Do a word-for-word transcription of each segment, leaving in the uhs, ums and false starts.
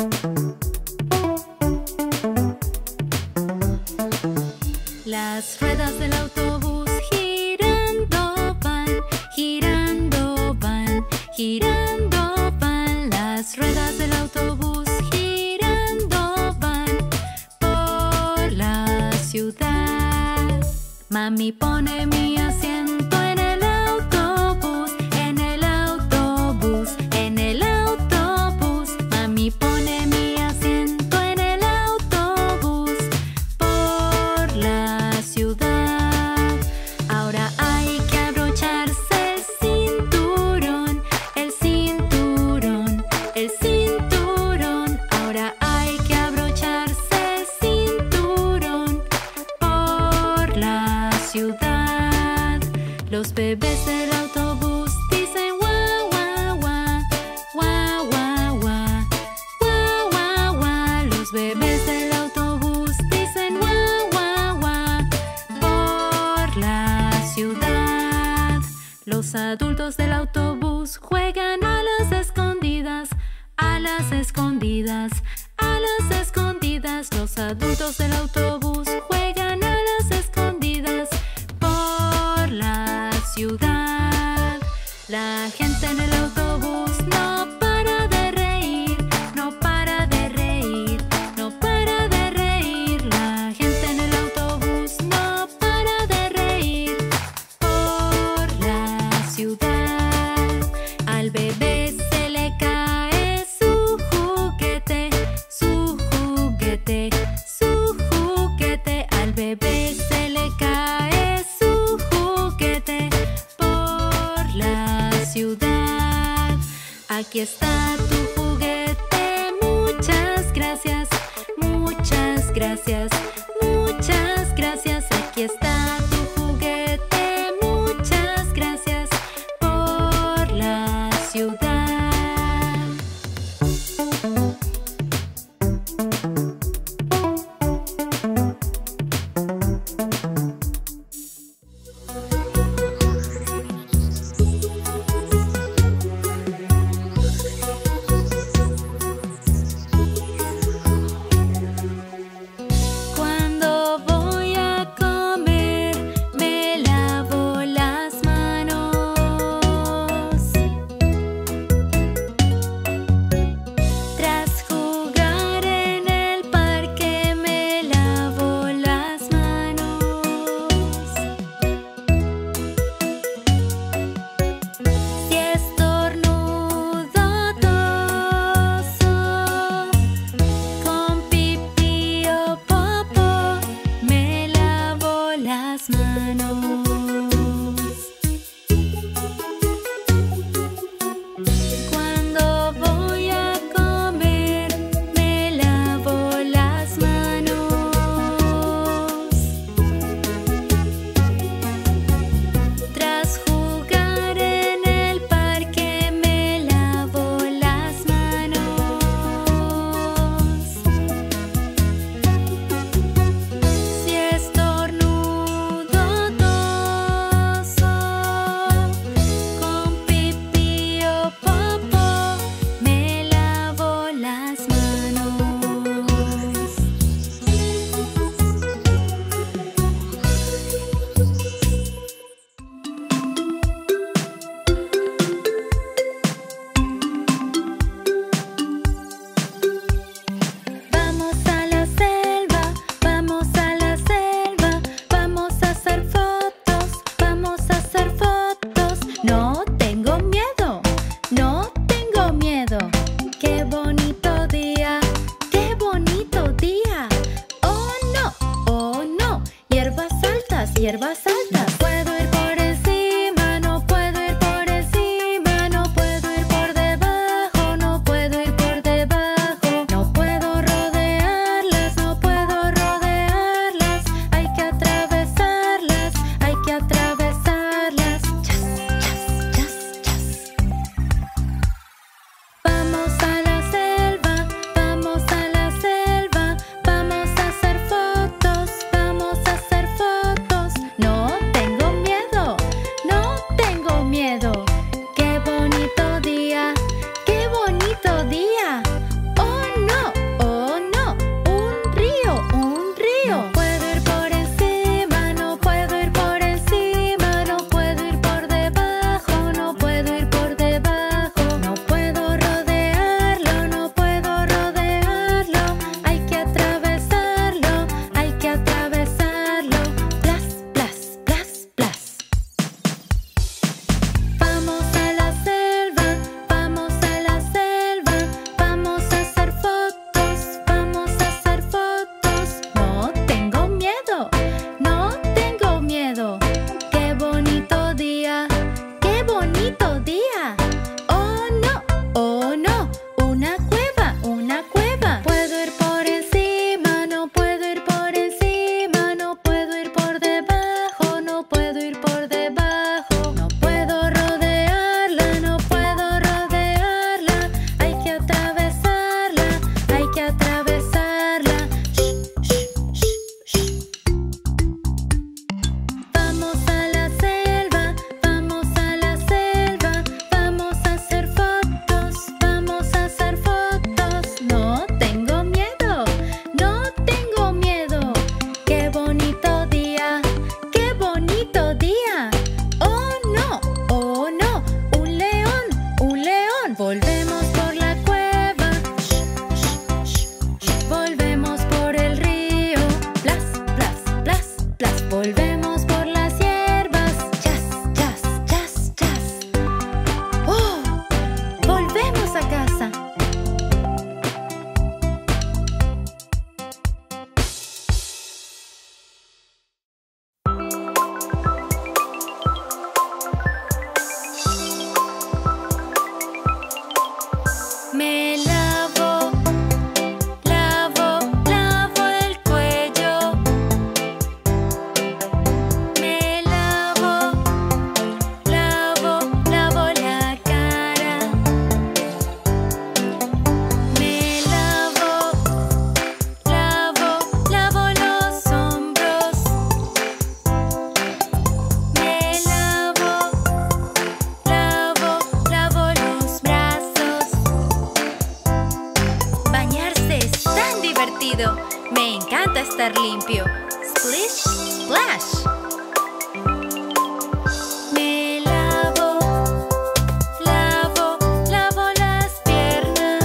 Las ruedas del autobús girando van, girando van, girando van. Las ruedas del autobús girando van por la ciudad. Mami pone mi asiento en el autobús, en el autobús, en el autobús. Mami pone mi asiento en el autobús por la ciudad. Ahora hay que abrocharse el cinturón, el cinturón, el cinturón. Ahora hay que abrocharse el cinturón por la ciudad. Los bebés del autobús dicen guau, guau, guau, guau, guau, guau, guau, guau, guau. Los bebés del autobús dicen guau, guau, guau por la ciudad. Los adultos del autobús juegan a las escondidas, a las escondidas, a las escondidas. Los adultos del autobús juegan a las escondidas por la ciudad. La gente en el autobús no para de reír, no para de reír, no para de reír. La gente en el autobús no para de reír por la ciudad. Al bebé se le cae su juguete, su juguete, su juguete. Al bebé se le cae su juguete por la ciudad. Aquí está tu juguete, muchas gracias, muchas gracias, muchas gracias. Aquí está tu juguete, muchas gracias por la ciudad. Cuando voy a comer Bañarse es tan divertido. Me encanta estar limpio. Splish, splash. Me lavo, lavo, lavo las piernas.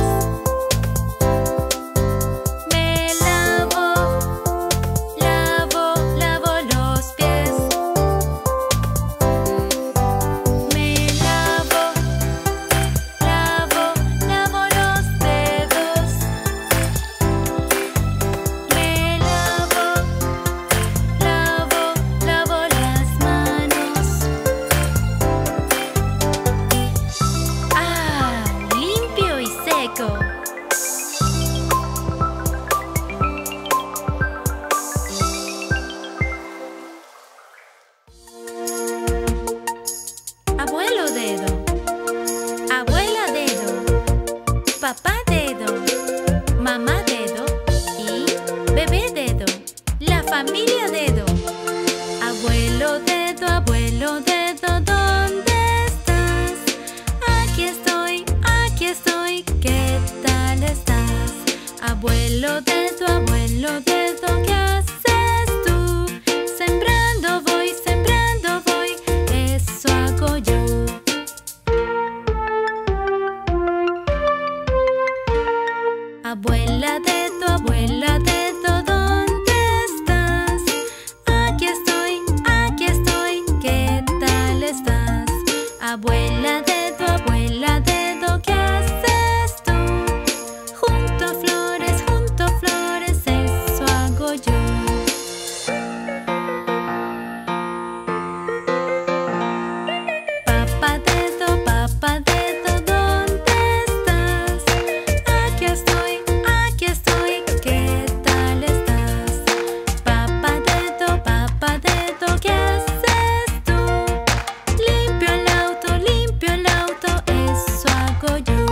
Me lavo, lavo, lavo los pies. Me lavo, lavo, lavo los dedos. Me lavo, lavo, lavo las manos. ¡Ah! Limpio y seco. Abuelo dedo, abuela dedo, papá dedo, mamá dedo y bebé dedo. La familia dedo. Abuelo dedo, abuelo dedo, ¿dónde estás? Aquí estoy, aquí estoy, ¿qué tal estás? Abuelo dedo, abuelo dedo, ¿qué haces tú? Sembrando voy, sembrando voy, eso hago yo. Abuela dedo, abuela dedo, ¿dónde estás? Aquí estoy, aquí estoy, ¿qué tal estás? Abuela dedo, abuela dedo, ¿qué haces tú? Junto flores, junto flores, eso hago yo. Papá dedo, papá dedo, ¿dónde estás? Aquí estoy, aquí estoy, ¿qué tal estás? Papá dedo, papá dedo, ¿qué haces tú? Limpio el auto, limpio el auto, eso hago yo.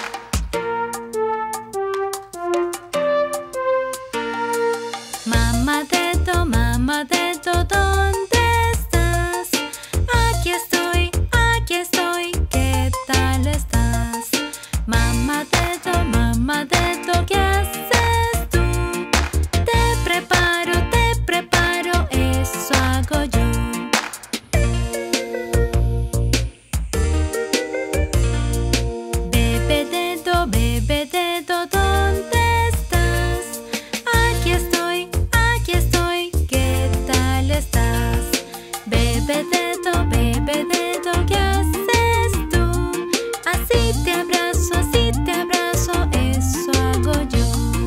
Mamá dedo, mamá dedo, ¿dónde estás? Aquí estoy, aquí estoy, ¿qué tal estás? Mamá dedo, mamá dedo, ¿qué haces tú? Te preparo, te preparo, eso hago yo. Bebé dedo, bebé dedo, ¿dónde estás? Aquí estoy, aquí estoy, ¿qué tal estás? Bebé dedo, bebé dedo, ¿qué haces tú? Así te abrazo, así te abrazo, eso hago yo.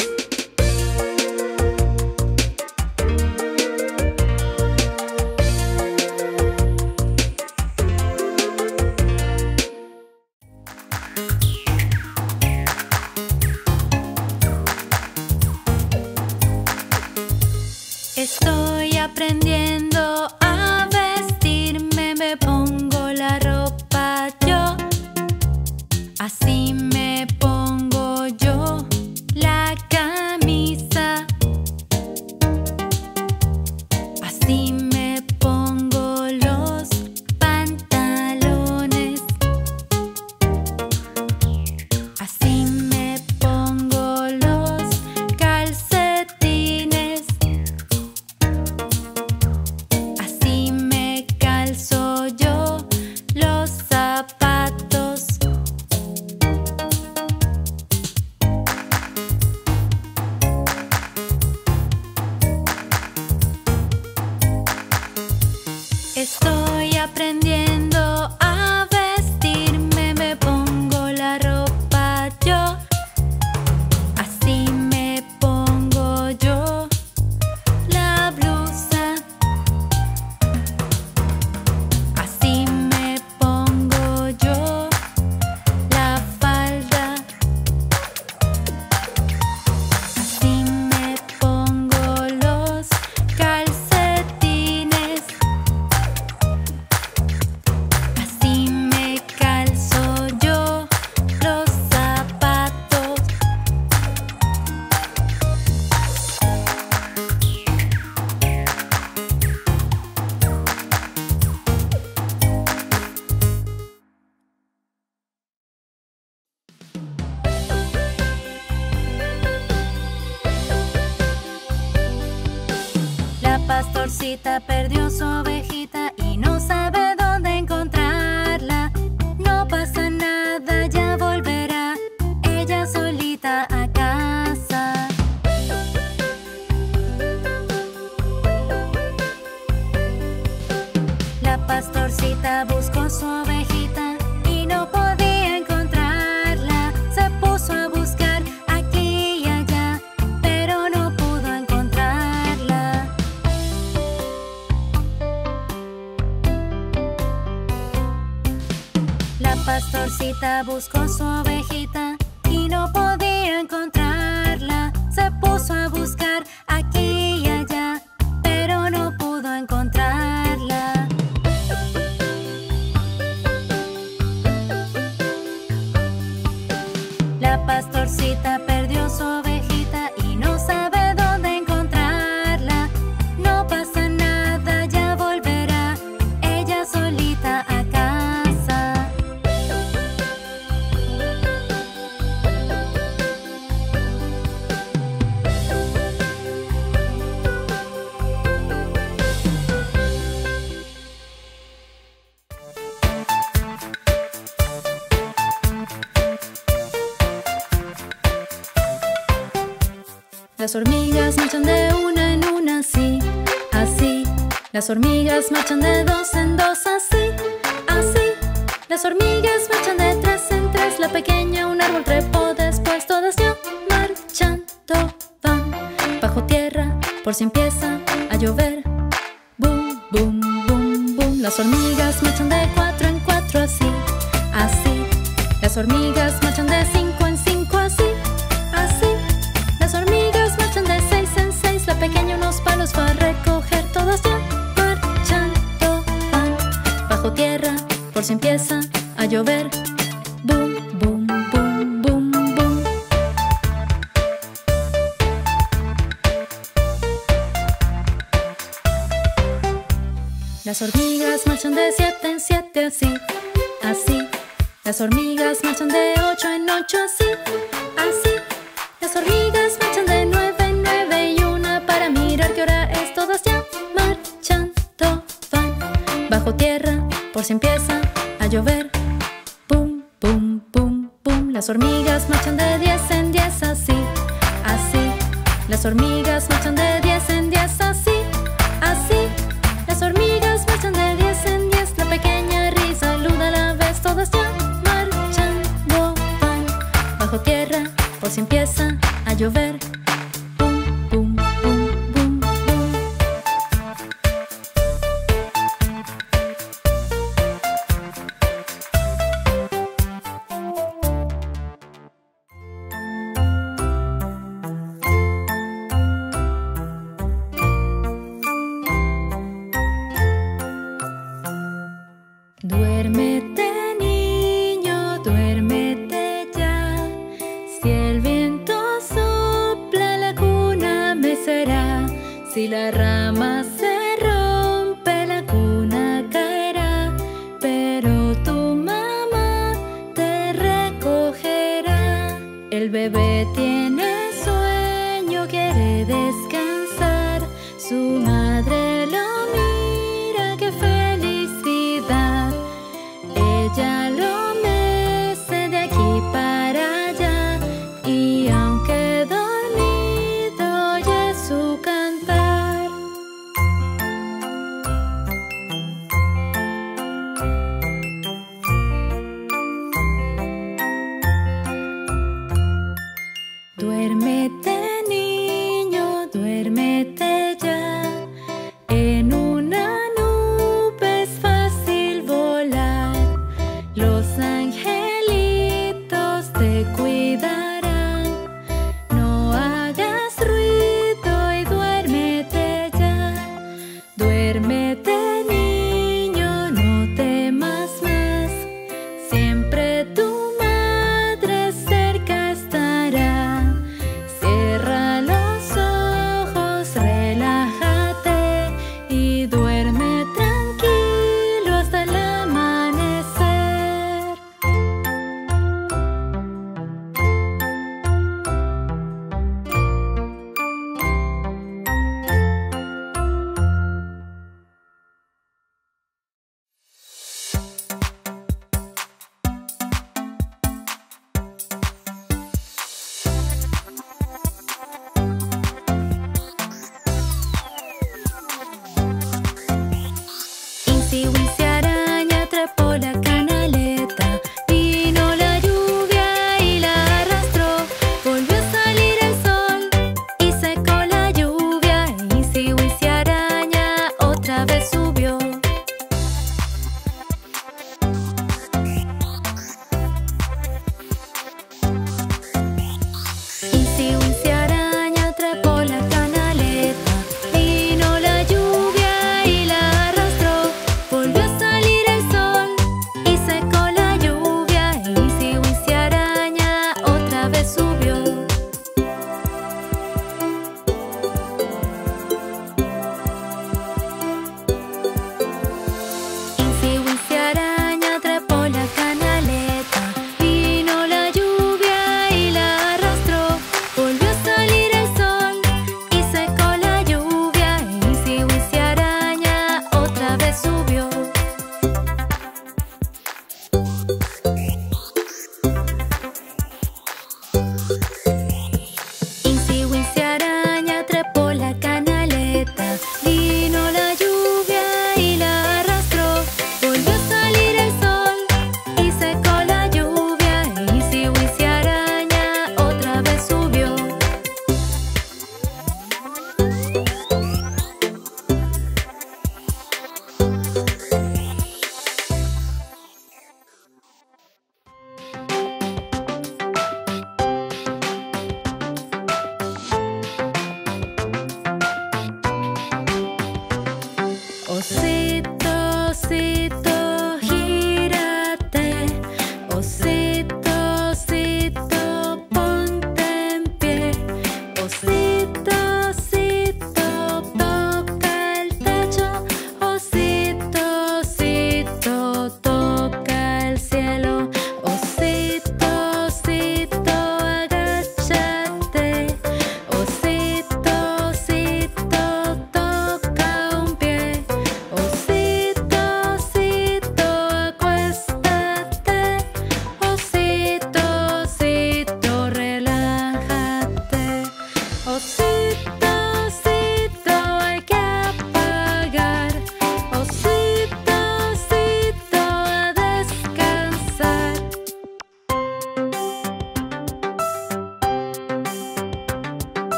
Estoy aprendiendo a vestirme, me pongo la ropa yo. Así me pongo yo la camisa. Así me pongo los pantalones. Así me pongo los calcetines. pastorcita perdió su ovejita y no sabe dónde encontrarla. No pasa nada, ya volverá ella solita a casa. La pastorcita buscó su ovejita y no podía encontrarla. Se puso a buscar aquí y allá, pero no pudo encontrarla. La pastorcita buscó su ovejita y no podía encontrarla. Se puso a buscar aquí y allá, pero no pudo encontrarla. La pastorcita perdió su ovejita y no sabe dónde encontrarla. No pasa nada, ya volverá ella solita a casa. Las hormigas marchan de una en una, así, así. Las hormigas marchan de dos en dos, así, así. Las hormigas marchan de tres en tres. La pequeña un árbol trepó, después todas ya marchando van. Bajo tierra, por si empieza a llover. Boom, boom, boom, boom. Las hormigas marchan de cuatro en cuatro, así, así. Las hormigas marchan de cinco en cinco, así, así. Las hormigas marchan de seis en seis. La pequeña unos palos fue a recoger. Todas ya marchando van. Bajo tierra, por si empieza a llover. Boom, boom, boom, boom, boom. Las hormigas marchan de siete en siete, así, así. Las hormigas marchan de ocho en ocho, así, así. Las hormigas marchan de nueve en nueve y una para mirar qué hora es. Todas ya marchando van. Bajo tierra, por si empieza a llover. Pum, pum, pum, pum. Las hormigas marchan de diez en diez, así, así. Las hormigas marchan de diez en diez, así, así. Las hormigas marchan de diez en diez. La pequeña ríe, saluda a la vez. Todas ya marchando van. Bajo tierra, por si empieza a llover. Pum, pum, pum, pum, pum. Duérmete, niño, duérmete ya. Si el viento sopla, la cuna mecerá. Si la rama se rompe, la cuna caerá. Pero tu mamá te recogerá. El bebé tiene sueño, quiere descansar. Su madre lo mira, qué felicidad. Ella lo mece de aquí para allá y aunque dormido oye su cantar. Duérmete, niño, duérmete ya. En una nube es fácil volar. Los angelitos te cuidarán. No hagas ruido y duérmete ya. Duérmete, niño, no temas más. Siempre tu madre cerca estará. Cierra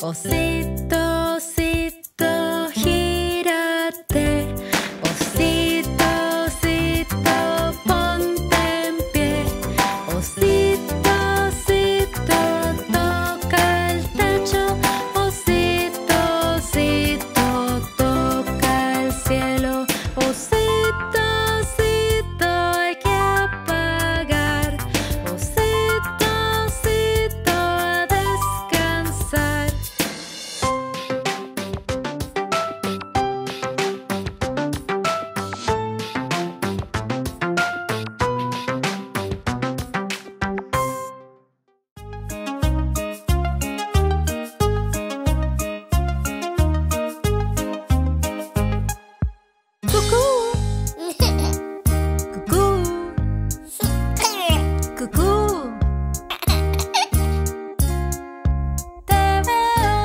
Osito, osito, gírate. Osito, osito, ponte en pie. Osito, osito, toca el techo. Osito, osito, toca el cielo. Osito, osito, hay que apagar. Osito, osito, a descansar. Cucú, cucú, cucú. Te veo.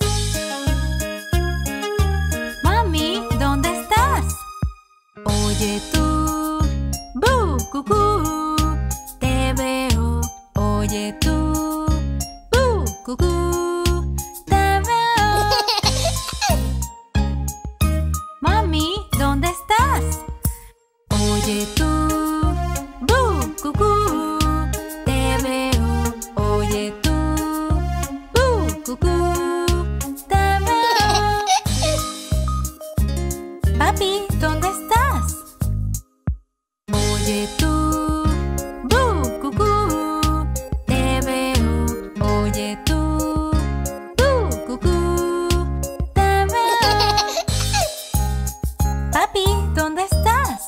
Mami, ¿dónde estás? Oye tú, bu, cucú. Te veo. Oye tú, bu, cucú. Te veo. Mami, ¿dónde estás? Oye tú, bu, cucú. Te veo. Oye tú, bu, cucú. Te veo. Papi, ¿dónde estás? Oye tú, bu, cucú. Te veo. Oye tú, bu, cucú. Te veo. Papi, ¿dónde estás?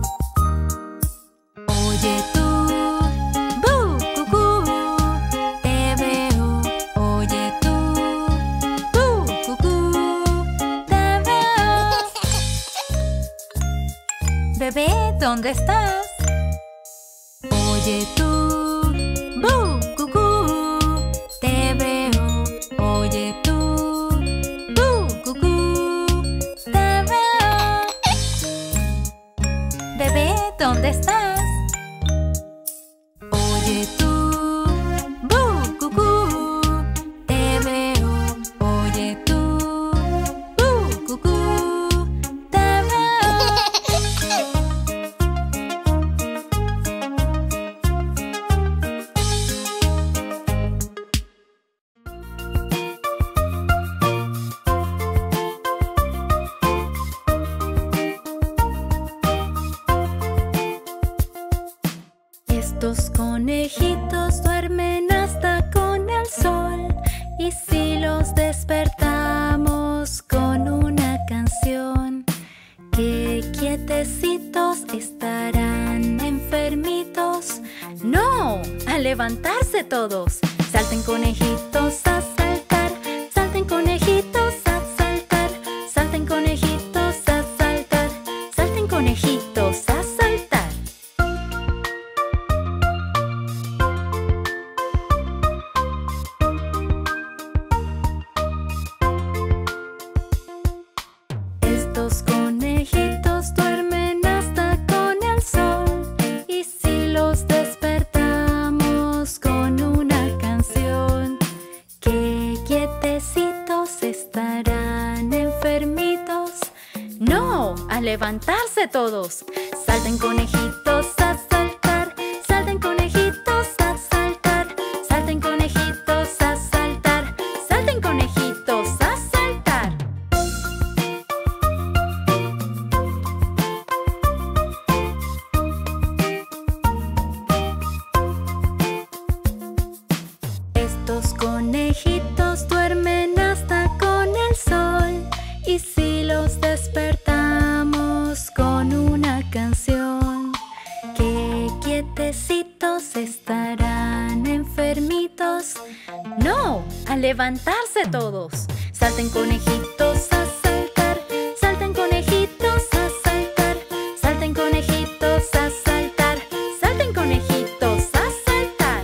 Oye tú, bu, cucú. Te veo. Oye tú, bu, cucú. Te veo. Bebé, ¿dónde estás? Oye tú, bu, cucú. Te veo. Oye tú, bu, cucú. Te veo. Bebé, ¿dónde estás? Oye tú, bu, cucú. Te veo. Oye tú, bu, cucú. Te veo. Estos conejitos duermen hasta con el sol. Y si los despertamos con una canción, qué quietecitos estarán enfermitos. ¡No! ¡A levantarse todos! Salten conejitos a saltar. Salten conejitos a saltar. Salten conejitos a saltar. Salten conejitos a saltar. Estos conejitos duermen hasta con el sol. Y si los despertamos con una canción, qué quietecitos estarán enfermitos. ¡No! ¡A levantarse todos! Salten conejitos a saltar. Salten conejitos a saltar. Salten conejitos a saltar. Salten conejitos a saltar. Estos conejitos duermen hasta con el sol. Y si los despertamos con una canción, qué quietecitos estarán enfermitos. ¡No! ¡A levantarse todos! Salten conejitos a saltar. Salten conejitos a saltar. Salten conejitos a saltar. Salten conejitos a saltar.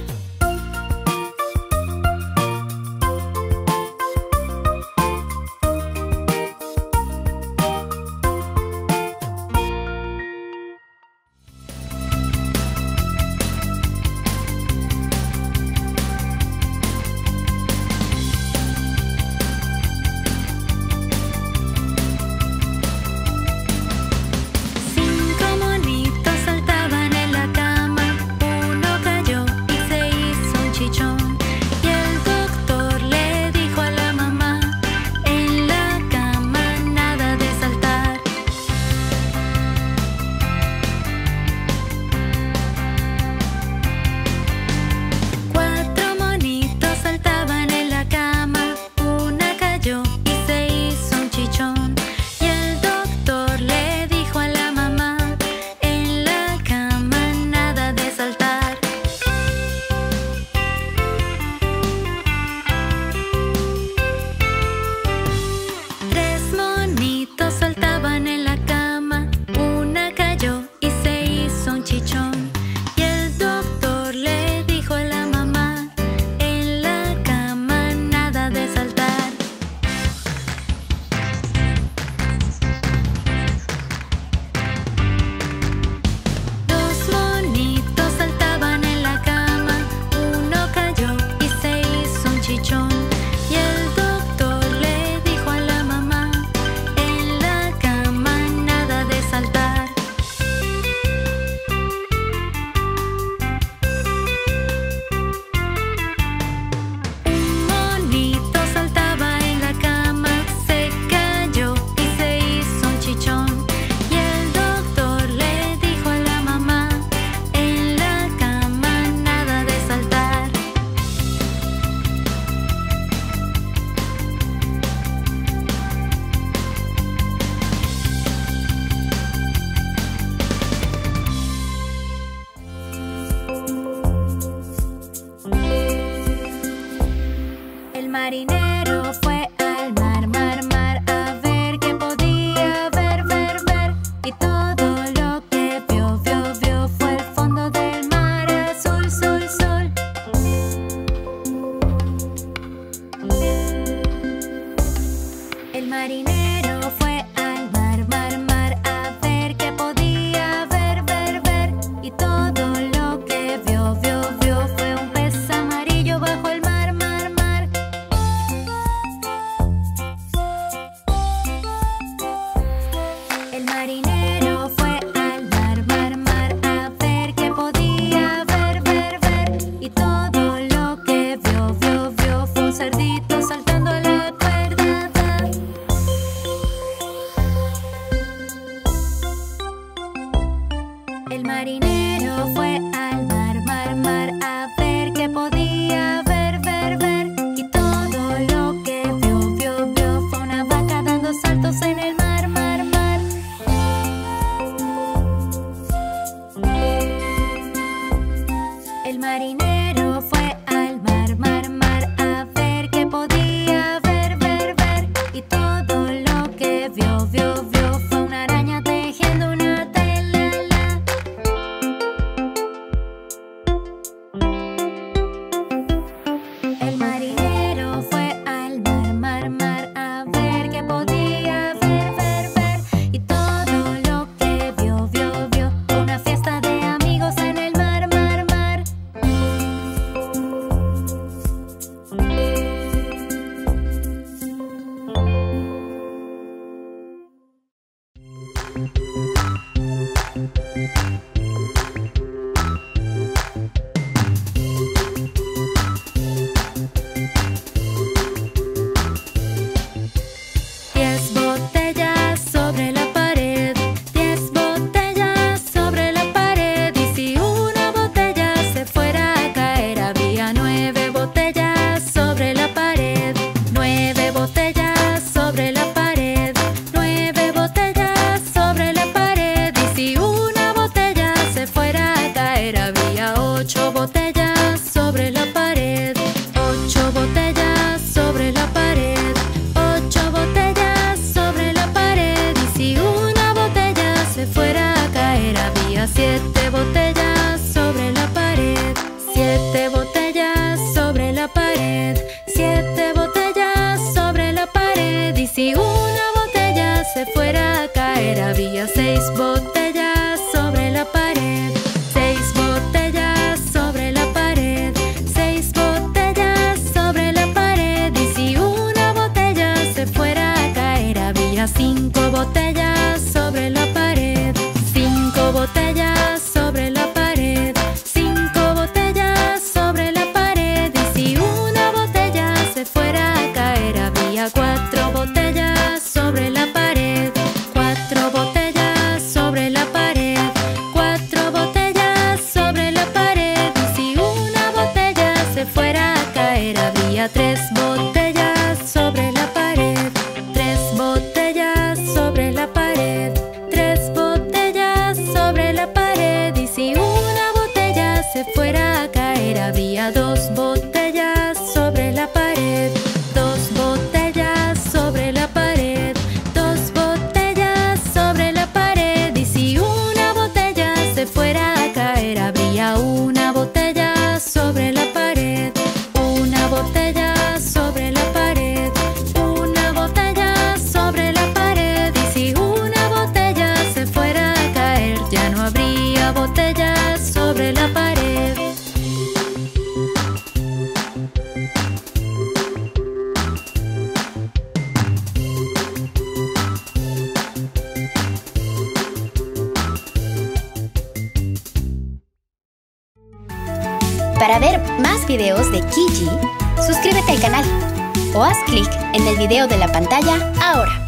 marinero fue al mar, mar, mar, a ver qué podía ver, ver, ver. Y todo lo que vio, vio, vio fue el fondo del mar azul, sol, sol. El marinero fue al mar, mar, mar, a ver qué podía ver, ver, ver. Y todo lo que vio, vio, vio fue un pez amarillo bajo el mar, mar, mar. El marinero fue al mar, mar, mar, a ver qué podía ver, ver, ver. Y todo lo que vio, vio, vio fue un cerdito saltando a la cuerda. El marinero fue al mar, mar, mar, a ver qué podía ver, ver, ver. Y todo lo que vio, vio, vio fue una vaca dando saltos en el mar, mar, mar. El marinero fue al mar, mar, mar, a ver qué podía ver, ver, ver. Y todo lo que vio, vio, vio fue una araña tejiendo una tela. El marinero fue al mar, mar, mar, a ver qué podía ver, ver, ver. Y todo lo que vio, vio, vio una fiesta de amigos en el mar, mar, mar. Diez botellas sobre la pared, diez botellas sobre la pared. Y si una botella se fuera a caer, había nueve botellas sobre la pared. Nueve botellas sobre la pared, nueve botellas sobre la pared. Y si una botella se fuera a caer, había ocho botellas sobre la pared. Ocho botellas sobre la pared, ocho botellas sobre la pared. Y si una botella se fuera a caer, había siete botellas sobre la pared. Siete botellas sobre la pared, siete botellas sobre la pared. Y si una botella se fuera a caer, había seis botellas sobre la pared. Seis botellas sobre la pared, seis botellas sobre la pared. Y si una botella se fuera a caer, había cinco botellas sobre la pared. Cinco botellas sobre la pared, cinco botellas sobre la pared. Y si una botella se fuera a caer, había cuatro botellas sobre la pared. Cuatro botellas sobre la pared, cuatro botellas sobre la pared. Y si una botella se fuera a caer, había tres botellas sobre la pared. Tres botellas sobre la pared, tres botellas sobre la pared. Y si una botella se fuera a caer, había dos botellas sobre la pared. Dos botellas sobre la pared, dos botellas sobre la pared. Y si una botella se fuera a caer, habría una botella sobre la pared. Una botella sobre la pared, una botella sobre la pared. Y si una botella se fuera a caer, ya no habría botellas sobre la pared. Para ver más videos de Kiji, suscríbete al canal o haz clic en el video de la pantalla ahora.